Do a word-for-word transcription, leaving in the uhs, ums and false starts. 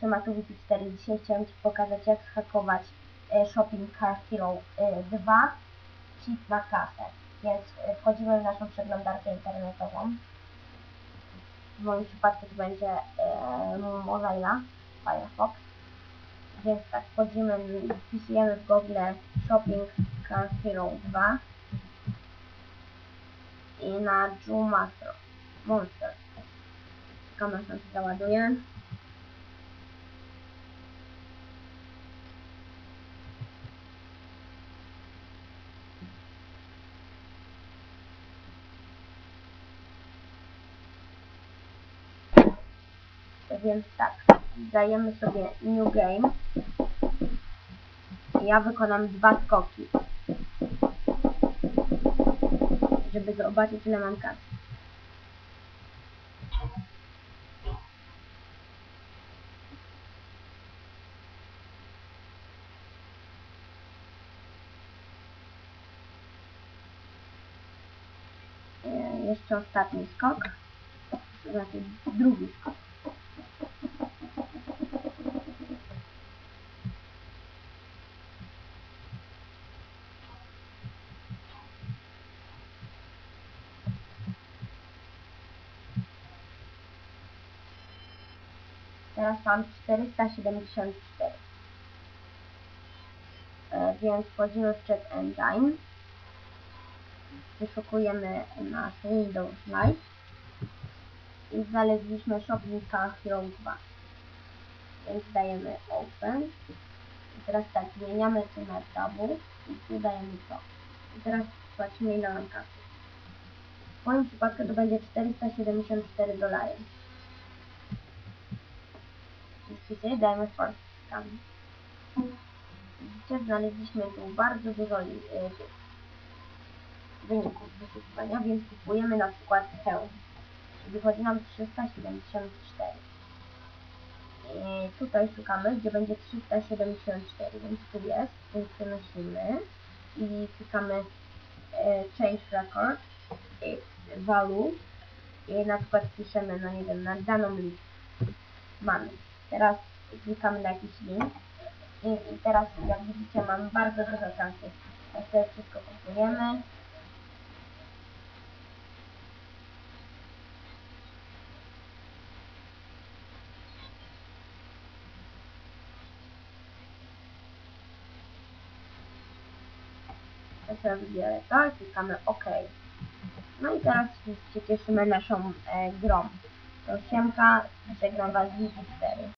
Siematu cztery. Dzisiaj chciałem Ci pokazać, jak zhakować e, Shopping Cart Hero e, dwa cheat na kasę. Więc e, wchodzimy w naszą przeglądarkę internetową. W moim przypadku to będzie e, Mozilla Firefox. Więc tak, wchodzimy, wpisujemy w Google Shopping Cart Hero dwa i na Joe Master Monster. Kamera się załaduje. Więc tak, dajemy sobie New Game. Ja wykonam dwa skoki, żeby zobaczyć, ile mam kasy. Jeszcze ostatni skok, to znaczy drugi skok. Teraz mam czterysta siedemdziesiąt cztery. E, więc wchodzimy w Check Engine. Wyszukujemy nasz Windows Live i znaleźliśmy Shopping Cart Hero dwa. Więc dajemy Open. I teraz tak, zmieniamy tu na tabu i tu dajemy to. I teraz patrzymy, ile mam kasy. W moim przypadku to będzie czterysta siedemdziesiąt cztery dolary. Widzicie, dajemy First Scan. Widzicie, znaleźliśmy tu bardzo dużo yy, wyników wyszukiwania, więc kupujemy na przykład hełm. Wychodzi nam trzysta siedemdziesiąt cztery. I tutaj szukamy, gdzie będzie trzysta siedemdziesiąt cztery, więc tu jest, więc przenosimy i klikamy e, Change Record, i Value i na przykład piszemy, no nie wiem, na daną listę. Mamy. Teraz klikamy na jakiś link i, i teraz, jak widzicie, mamy bardzo dużo kasy. Teraz wszystko kupujemy. Ja sobie wybiorę to i klikamy OK. No i teraz się cieszymy naszą e, grą. To siemka, żegnam Was, Wiki cztery.